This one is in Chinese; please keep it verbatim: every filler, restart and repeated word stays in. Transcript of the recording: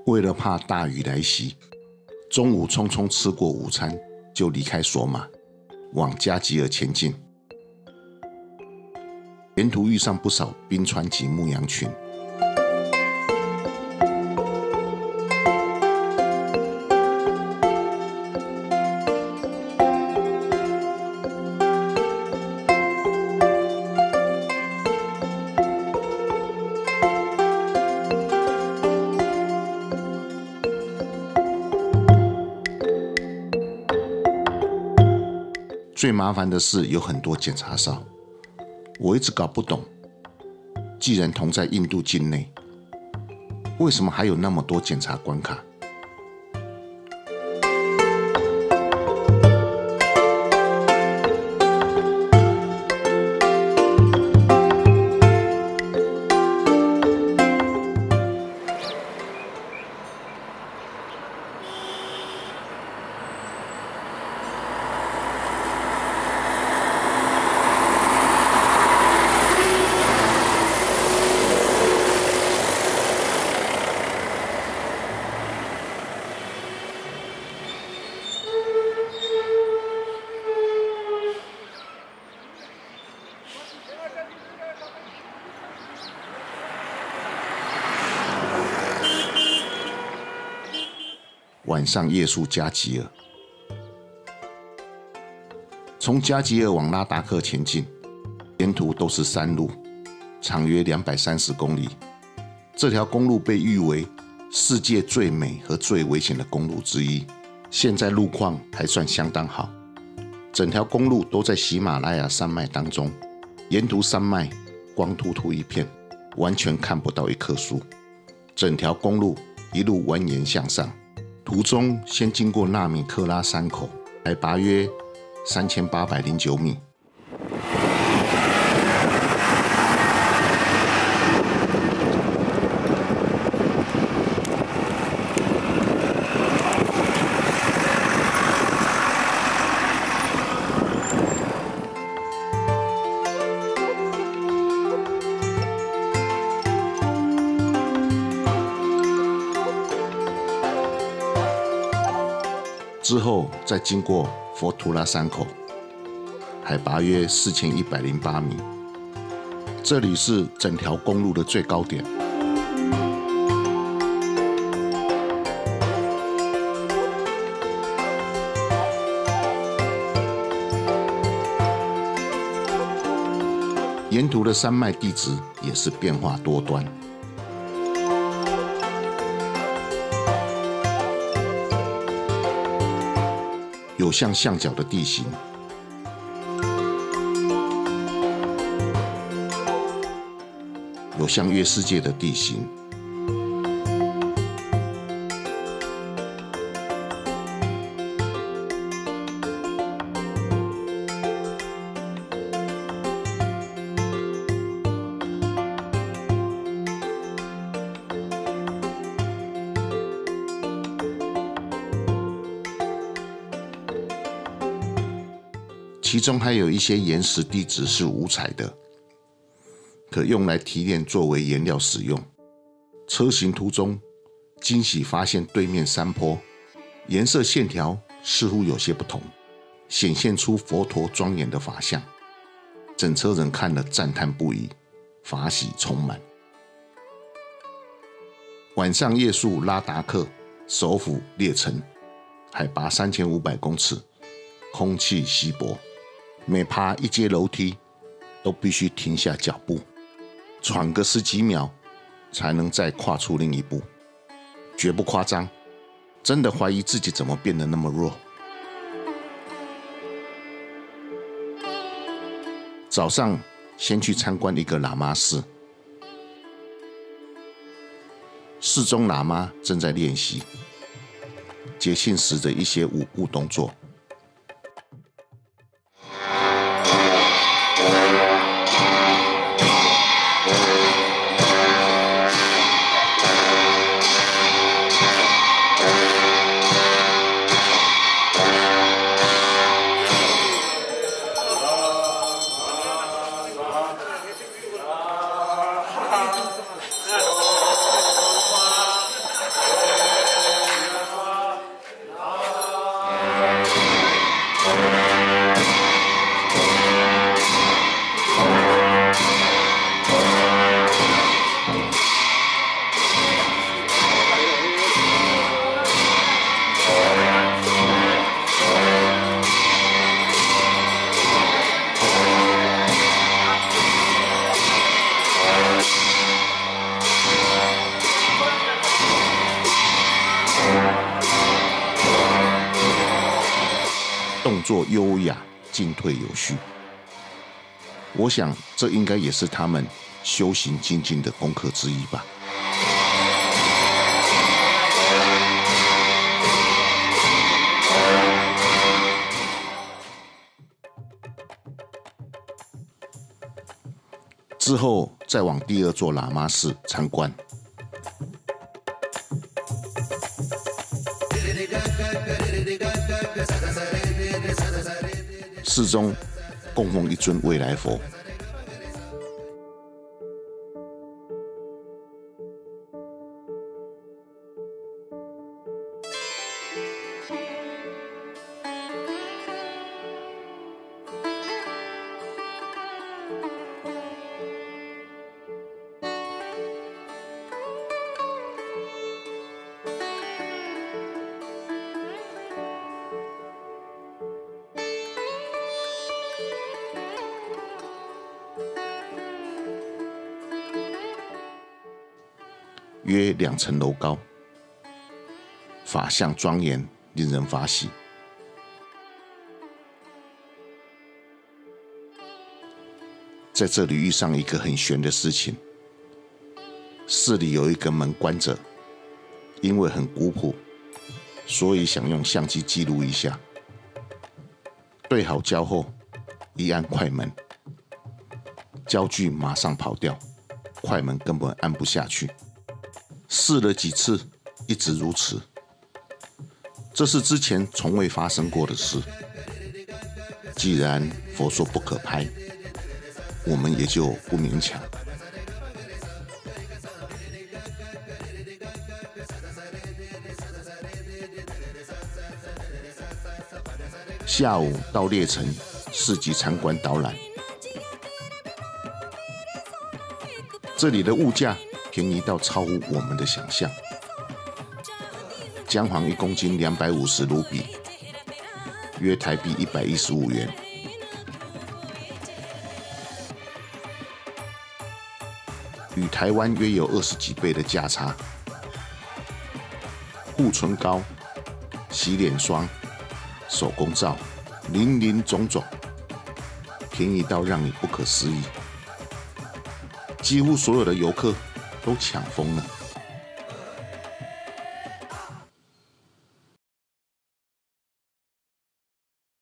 为了怕大雨来袭，中午匆匆吃过午餐，就离开索马，往加吉尔前进。沿途遇上不少冰川及牧羊群。最麻烦的是有很多检查哨，我一直搞不懂，既然同在印度境内，为什么还有那么多检查关卡？晚上夜宿加吉尔，从加吉尔往拉达克前进，沿途都是山路，长约两百三十公里。这条公路被誉为世界最美和最危险的公路之一。现在路况还算相当好，整条公路都在喜马拉雅山脉当中，沿途山脉光秃秃一片，完全看不到一棵树。整条公路一路蜿蜒向上。途中先经过纳米克拉山口，海拔约三千八百零九米。之后再经过佛图拉山口，海拔约四千一百零八米，这里是整条公路的最高点。沿途的山脉地质也是变化多端。有像象脚的地形，有像月世界的地形，其中还有一些岩石地质是五彩的，可用来提炼作为颜料使用。车行途中，惊喜发现对面山坡颜色线条似乎有些不同，显现出佛陀庄严的法相。整车人看了赞叹不已，法喜充满。晚上夜宿拉达克首府列城，海拔三千五百公尺，空气稀薄。每爬一阶楼梯，都必须停下脚步，喘个十几秒，才能再跨出另一步。绝不夸张，真的怀疑自己怎么变得那么弱。早上先去参观一个喇嘛寺，寺中喇嘛正在练习节庆时的一些舞步动作。 动作优雅，进退有序。我想，这应该也是他们修行精进的功课之一吧。之后再往第二座喇嘛寺参观，寺中供奉一尊未来佛。约两层楼高，法相庄严，令人发喜。在这里遇上一个很玄的事情，寺里有一个门关着，因为很古朴，所以想用相机记录一下。对好焦后，一按快门，焦距马上跑掉，快门根本按不下去。试了几次，一直如此。这是之前从未发生过的事。既然佛说不可拍，我们也就不勉强。下午到列城市集参观导览，这里的物价便宜到超乎我们的想象。姜黄一公斤两百五十卢比，约台币一百一十五元。与台湾约有二十几倍的价差。护唇膏、洗脸霜、手工皂，林林总总，便宜到让你不可思议。几乎所有的游客都抢疯了。